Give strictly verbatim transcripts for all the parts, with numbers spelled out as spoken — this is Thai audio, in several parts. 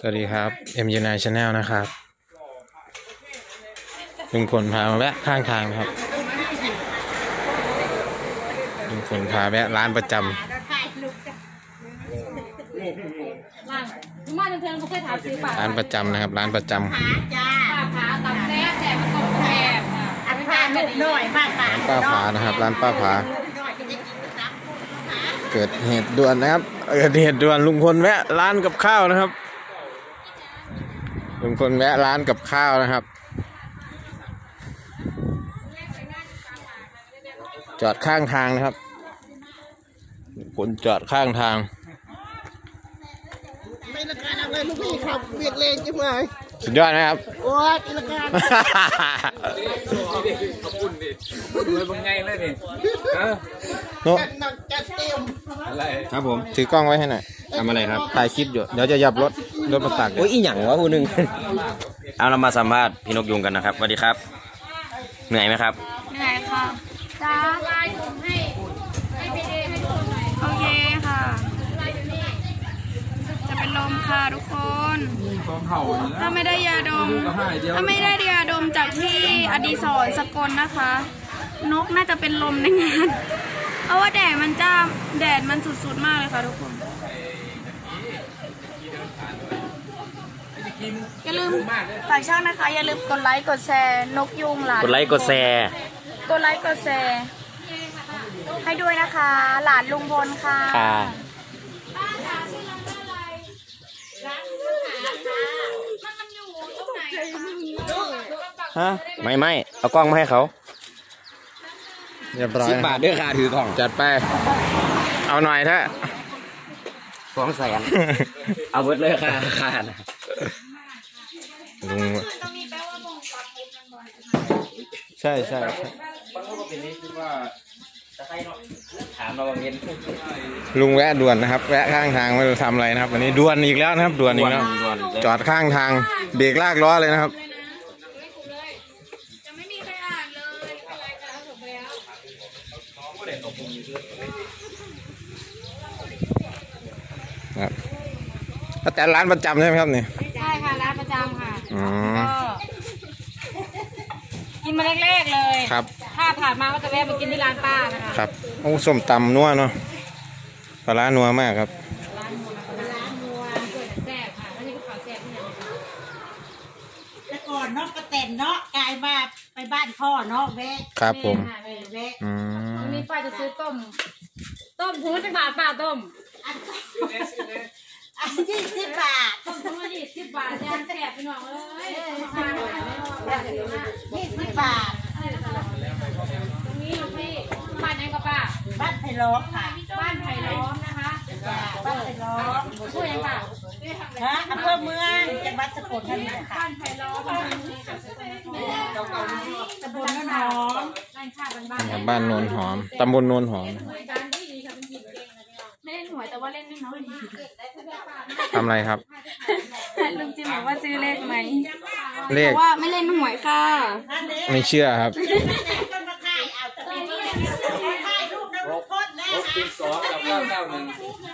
สวัสดีครับ เอ็ม ยู ไนน์ Channel นะครับลุงพลพามาแวะข้างทางนะครับลุงพลพาแวะร้านประจำร้านประจำนะครับร้านประจำร้านป้าผานะครับร้านป้าผาเกิดเหตุด่วนนะครับเกิดเหตุด่วนลุงพลแวะร้านกับข้าวนะครับลุงพลแวะร้านกับข้าวนะครับจอดข้างทางนะครับลุงพลจอดข้างทางไม่ละการอะไรลูกพี่ครับเวียกเลงใช่ไหมสุดยอดนะครับโอ้ยละการขอบคุณดิเลยบางไงเลยดิโน้จัดจัดเต็มอะไรครับผมถือกล้องไว้ให้หน่อยทำอะไรครับถ่ายคลิปอยู่เดี๋ยวจะยับรถรถมาตักโอ้ยอีหยังวะผู้หนึ่งเอาเรามาสัมภาษณ์พี่นกยุงกันนะครับสวัสดีครับเหนื่อยไหมครับเหนื่อยค่ะจ้าไลน์ผมให้ให้ไปเอให้คนหน่อยโอเคค่ะจะเป็นลมค่ะทุกคนถ้าไม่ได้ยาดมถ้าไม่ได้ยาดมจากที่อดีศรสกลนะคะนกน่าจะเป็นลมในงานเพราะว่าแดดมันจ้าแดดมันสุดๆมากเลยค่ะทุกคนอย่าลืมฝากช่องนะคะอย่าลืมกดไลค์กดแชร์นกยุงหลานกดไลค์กดแชร์กดไลค์กดแชร์ให้ด้วยนะคะหลานลุงพลค่ะฮะไม่ไม่เอากล้องมาให้เขาเรียบร้อยสิบบาทด้วยค่ะถือกล้องจัดไปเอาหน่อยเถอะสองแสนเอาเบิดเลยค่ะค่ะลุงใช่ใช่ลุงแวะด่วนนะครับแวะข้างทางไม่รู้ทำอะไรนะครับวันนี้ด่วนอีกแล้วนะครับด่วนอีกแล้วจอดข้างทางเบรกลากล้อเลยนะครับครับแต่ร้านประจำใช่ไหมครับนี่ใช่ค่ะร้านประจำค่ะอ๋อกินมาแรกๆเลยครับถ้าผ่านมาก็จะแวะมากินที่ร้านป้านะคะครับโอ้ส้มตำนัวเนาะปลาร้านัวมากครับร้านนัวร้านนัวแซ่บค่ะแล้วนี่ก็ข้าวแซ่บที่ไหนแต่ก่อนเนาะกระเต็นเนาะกลายมาไปบ้านพ่อเนาะแวะครับผมแวะวันนี้ป้าจะซื้อต้มต้มถุงละสิบบาทป้าต้มอันที่สิบบาทต้มถุงละยี่สิบบาทยานแซ่บไปหน่อยเลยยี่สิบบาทตรงนี้อยู่ที่บ้านไหนก็ป้าบ้านไผ่ล้อมค่ะบ้านไผ่ล้อมนะคะบ้านไผ่ล้อมช่วยยังป้าฮะอำเภอเมืองจังหวัดสกลนครค่ะบ้านไผ่ล้อมตำบลโนนหอมบ้านโนนหอมตำบลโนนหอมไม่เล่นหวยแต่ว่าเล่นไม่น้อยทำอะไรครับลุงจิมบอกว่าซื้อเลขไหมเลขว่าไม่เล่นหวยค่ะไม่เชื่อครับสองกับเก้าเก้าหนึ่ง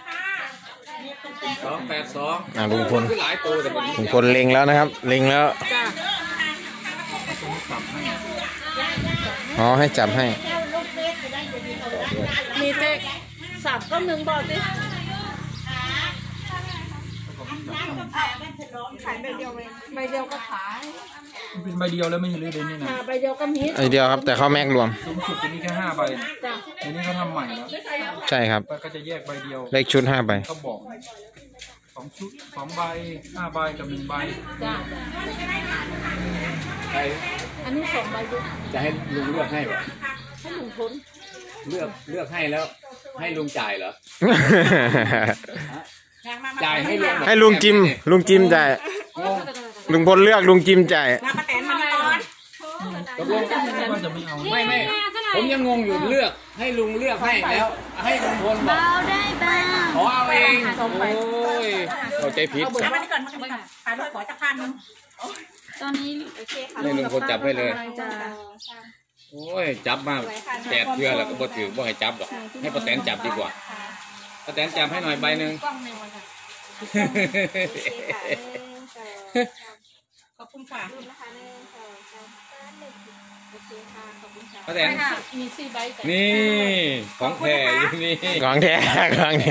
สองแปดสองอ่าลุงพลหลายตัวแต่ลุงพลเล็งแล้วนะครับเล็งแล้วอ๋อให้จับให้มีเจ๊สับก็หนึ่งบอลสิขายใบเดียวเลยใบเดียวก็ขายเป็นใบเดียวแล้วไม่ใช่เลยเดนนี่นะใบเดียวก็มีใบเดียวครับแต่เขาแม็กรวมสูงสุดจะมีแค่ห้าใบทีนี้เขาทำใหม่แล้วใช่ครับก็จะแยกใบเดียวเลขชุดห้าใบเขาบอกสองชุดสองใบห้าใบกับหนึ่งใบจ้าอันนี้สองใบด้วยจะให้ลุงเลือกให้หรอให้ลุงพลเลือกเลือกให้แล้วให้ลุงจ่ายเหรอจ่ายให้ลุงให้ลุงจิมลุงจิมจ่ายลุงพลเลือกลุงจิมจ่ายตกลงว่าจะไม่เอาไม่ไม่ผมยังงงอยู่เลือกให้ลุงเลือกให้แล้วให้ลุงพลบอกได้บ้างขอเอาเองโอ้ยเข้าใจผิดเอามาก่อนมาก่อนขายรถขอจักรพันนึงตอนนี้ให้ลุงพลจับให้เลยโอ้ยจับมาแปดเพื่อแล้วก็บ่ถือบ่ให้จับหรอกให้ป้าแตนจับดีกว่าป้าแตนจับให้หน่อยใบหนึ่งขอบคุณค่ะป้าแตนนี่ของแท้อยู่นี่ของแท้ของแท้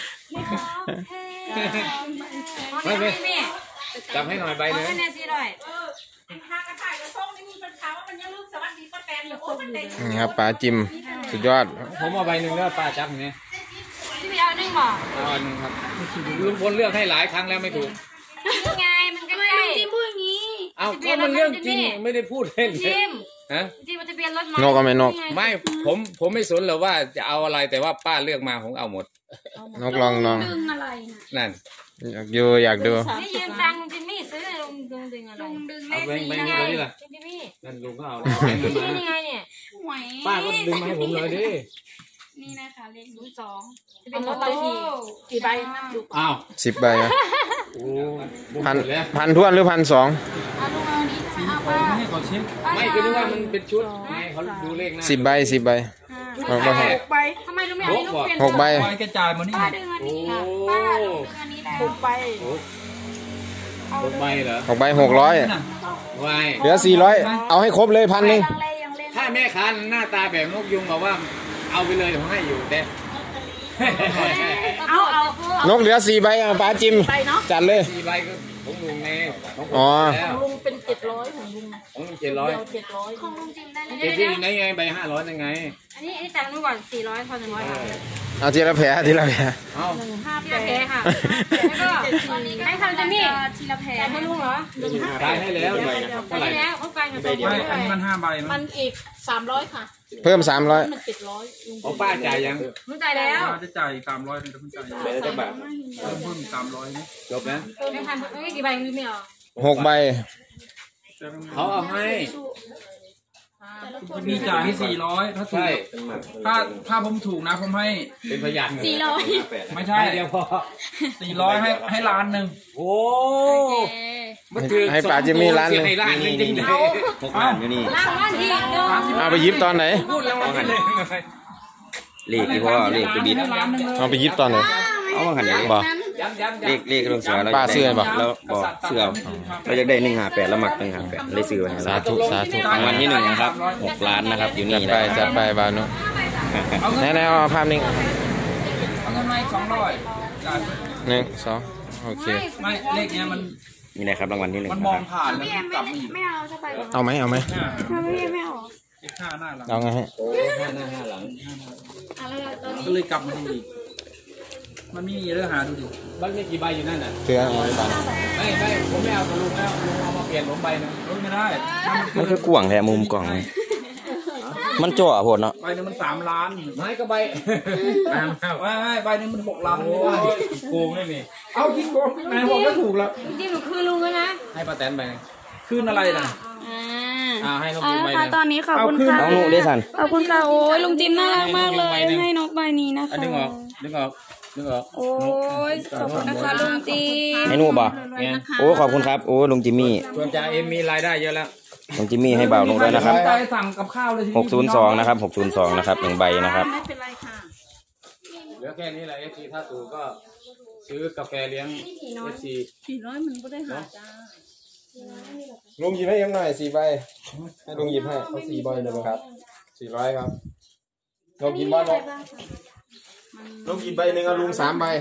ไม่ไม่จับให้หน่อยใบหนึ่งทางกระต่ายกระส้มนี่มีปัญหาว่ามันยังลืมสวัสดีป้าแตนอยู่โอ้มันเด็กนี่ครับปลาจิมสุดยอดผมเอาใบหนึ่งแล้วป้าจับอย่างนี้ที่ไปเอาหนึ่งบ่เอาอันหนึ่งครับลุงพลเลือกให้หลายครั้งแล้วไม่ถูกไงมันก็ใกล้ลุงจิมพูดอย่างนี้เอาก็มันเรื่องจริงไม่ได้พูดเล่นจิมฮะจิมมันจะเปลี่ยนรถนกก็ไม่นกไม่ผมผมไม่สนหรอกว่าจะเอาอะไรแต่ว่าป้าเลือกมาผมเอาหมดนกลองลองดึงอะไรนะนั่นอยากดูอยากดูไม่ยืมตังค์จิมมี่ซื้อลุงดึงดึงอะไรลุงดึงเลเอาขแบงค์แบงค์นี้นี้ไงตัวนี้ล่ะจิมมี่นั่นลุงก็เอาแล้วแบงค์นั้นมานี่ไงเนี่ยหวยป้าก็ดึงมาให้ผมเลยดินี่นะคะเลขศูนย์สองเอารถไปกี่กี่ใบนับดูอ้าวสิบใบนะโอ้พันแล้วพันท้วนหรือพันสองเอาลุงเอานี้ใช่ไหมเอาป้าให้เขาเช็คไม่คือนึกว่ามันเป็นชุดไงเขาดูเลขหน้าสิบใบสิบใบเอาไปให้ใบทำไมลุงไม่เอาให้ลุงเปลี่ยนหกใบไปกระจายมานี่ป้าดึงอันนี้ค่ะป้าดึงอันนี้แล้วหกใบหกใบเหรอหกใบหกร้อยไว้เหลือสี่ร้อยเอาให้ครบเลยพันหนึ่งยังเล่นยังเล่นถ้าแม่ค้าหน้าตาแบบนกยุงบอกว่าเอาไปเลยผมให้อยู่เด้เอาเอานกเหลือสี่ใบเอาปลาจิมใบเนาะจัดเลยสี่ใบก็ของลุงไงของผมอ๋อแล้วลุงเป็นเจ็ดร้อยของลุงของลุงเจ็ดร้อยเดียวเจ็ดร้อยของลุงจิมได้เลเจ็ดยที่อยู่ไหนไงใบห้าร้อยยังไงอันนี้อันนี้จ่ายลุงก่อนสี่ร้อยพอหนึ่งร้อยค่ะเอาทีละแผลทีละแผลเอาห้าทีแปละดแผลค่ะแล้วก็ให้ทำจิมมี่ทีละแผลให้ลุงเหรอจ่ายให้แล้วเท่าไหร่ให้แล้วเขาฟังกันไปไม่อันนี้มันห้าใบมันอีกสามร้อยค่ะเพิ่มสามร้อยมันเจ็ดร้อยลุงของป้าจ่ายยังลุงจ่ายแล้วจะจ่ายสามร้อยเป็นต้องจ่ายใบละเท่าบาทเพิ่มเพิ่มสามร้อยนี่จบนะไม่ทันไม่กี่ใบลุงไม่เอาหกใบเขาเอาให้มีจ่ายให้สี่ร้อยถ้าถูใช่กถ้าถ้าผมถูกนะผมให้เป็นพยานสี่ร้อยไม่ใช่เดียวพอสี่ร้อยให้ให้ล้านหนึ่งโอ้ให้ปลาจิมมี่ร้านหนึ่งให้ร้านหนึ่งจริงๆหกล้านอยู่นี่ล่างว่านทีเนาะเอาไปยิบตอนไหนพูดแล้วว่าหันเลขที่พ่อเลขไปบิดเอาไปยิบตอนไหนเอามาหันอย่างบ่ย้ำย้ำเลขเลขลงเสือแล้วป้าเสื้อบ่แล้วบอกเสื้อเราจะได้หนึ่งหาแปดแล้วหมักหนึ่งหาแปดเลยซื้อไว้ให้สาเราธุสาธุรางวัลที่หนึ่งนะครับหกล้านนะครับอยู่จันี่ดไปนะจัดไปบานุเอาเงินแน่ๆเอาภาพนิ่งเอาเงินมาสองร้อยจ่ายหนึ่งสองโอเคไม่เลขเนี้ยมันนี่นะครับรางวัลที่หนึ่งมันนะมคอรังบผ่านแล้วพี่แอมันมกลับไม่มาอีกไม่เอาสักใบเอาไหมเอาไหมหน้าถ้าไม่ไม่เอาเลขห้าหน้าหลังเอาไงให้โอ้ห้าหน้าห้าหลังก็เลยกลับมาดูอีกมันไม่มีเรื่องหาดูดิบ้านมีกี่ใบอยู่นั่นน่ะเตือนเอาไว้บ้างไม่ไม่ผมไม่เอากับลุงแล้วลุงเอามาเปลี่ยนผมใบหนึงลดไม่ได้ถ้ามันมันคือกว่างแท้มุมกล่องนี่มันจ่อโหดเนาะใบหนึงมันสามล้านไม้ก็ใบไม่ไม่ใบหนึงมันหกล้านโอ้ยโกงได้นี่เอาคิดโกงนายบอกก็ถูกแล้วจริงๆหนูคือลุงแล้วนะให้ป้าแตนไปคืนอะไรนะอ่าอ่าให้น้องเอาลุงละใบหค่ะนึงตอนนี้ขอบคุณค่ะน้องหนูได้สันขอบคุณค่ะโอ้ยลุงจิมน่ารักมากเลยให้ลุงใบหนึ่งให้นกใบนี้นะคะอ่ะดึงออกดึงออกดึงออกโอ้ยขอบคุณนะคะลุงจิมให้หนูบ่เนี่ยโอ้ขอบคุณครับโอ้ลุงจิมมี่ส่วนจ่าเอ็มมีรายได้เยอะแล้วลุงจิมมี่ให้บ่าวหนูด้วยนะครับใจสั่งกับข้าวเลยทีหกศูนย์สองนะครับหกศูนย์สองนะครับหนึ่งใบนะครับไม่เป็นไรค่ะเหลือแค่นี้แหละเอฟซีถ้าถูกก็ซื้อกาแฟเลี้ยงเอฟซีสี่ร้อยมันก็ได้หาจ้าลุงหยิบให้ยังหน่อยสี่ใบให้ลุงหยิบให้เอาสี่ใบเลยครับสี่ร้อยครับลุงหยิบบ้านลุงลุงหยิบใบหนึ่งเอาลุงสามใบ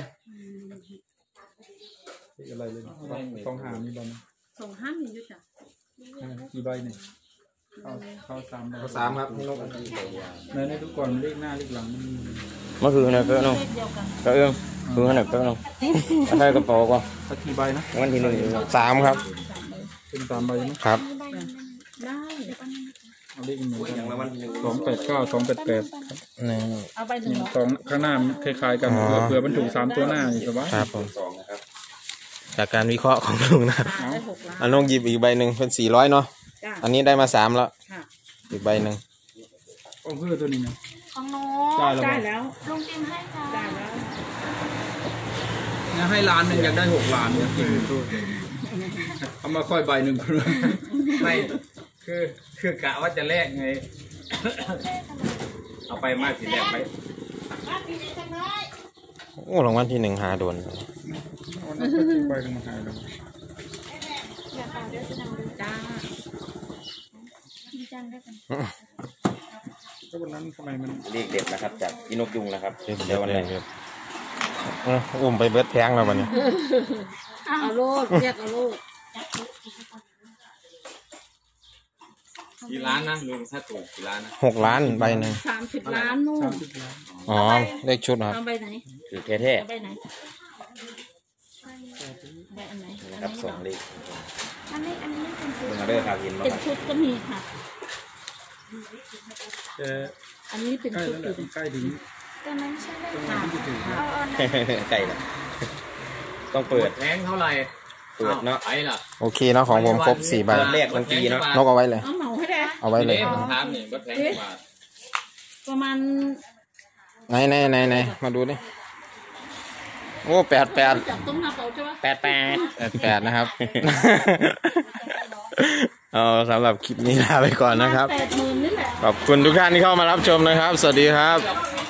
อะไรเลยสองหามีใบส่งห้าหมื่นยุจ้ะกี่ใบเนี่ยเข้าเข้าสามใบเอาสามครับให้นกในในทุกก่อนเลขหน้าเลขหลังมันเมื่อคืนนะก็น้องก็เอื้องคือขนาดก็น้องเอาใส่กระเป๋าก่อนสักกี่ใบนะวันที่หนึ่งสามครับเป็นสามใบไหมครับได้เอาเลขเหมือนกันสองแปดเก้าสองแปดแปดหนึ่งเอาไปหนึ่งร้อยสองข้างหน้ามันคล้ายๆกันอ๋อเผื่อมันถูกสามตัวหน้าอยู่แต่ว่าครับผมจากการวิเคราะห์ของลุงนะครับได้หกล้านอันนกหยิบอีกใบหนึ่งเป็นสี่ร้อยเนาะจ้ะอันนี้ได้มาสามแล้วค่ะอีกใบหนึ่งโอ้เพื่อตัวนี้นะของหนูจ่ายแล้วได้แล้วลุงจิมให้ค่ะได้แล้วเนี่ยให้ล้านหนึ่งอยากได้หกล้านเนี่ยจริงเอามาค่อยใบหนึ่งไม่คือคือกะว่าจะแลกไง เอาไปมาสิแลกไปมาปีนี้จังน้อยโอ้รางวัลที่หนึ่งหาโดนวันนั้นก็ไปกันมาหาแล้วจ้าดีจังได้กันก็วันนั้นทำไมมันเลขเด็ดนะครับจากพี่นกยุงนะครับเดี๋เดี๋ยยว ววัวัน นไหไหนนอุ้มไปเบิดแพงแล้ววันนี้เอาลูกเรียกเอาลูกกี่ล้านนะลุงถ้าถูกกี่ล้านนะหกล้านใบหนึ่งสามสิบล้านนู่นอ๋อเลขชุดครับเอาไปไหนคือแท้แท้เอาไปไหนไปอันไหนๆครับสองเลขอันนี้อันนี้เป็นชุดลุงมาเด้อครับเห็นบ่เป็นครับชุดก็มีค่ะแต่อันนี้เป็นใกล้ชุดแล้วแหอยู่ละใกล้ถึงแต่มันใช่เลขตรงนั้นที่จะถึงเอาเอานะไก่ละต้องเปิดแพงเท่าไหร่เปิดเนาะไปล่ะโอเคเนาะของผมครบสี่ใบเปิดเลขทันทีเนาะนกเอาไว้เลยเอาเหมาให้ได้เอาไว้เลยทีนี้ผมถามนี่ว่าแพงกว่าประมาณไหนไหนไหนไหนมาดูดิโอ้แปดแปดจับต้องนับเอาใช่ไหมแปดแปดแปดแปดนะครับ เอาสำหรับคลิปนี้ลาไปก่อนนะครับแปดหมื่นนี่แหละขอบคุณทุกท่านที่เข้ามารับชมนะครับ สวัสดีครับเ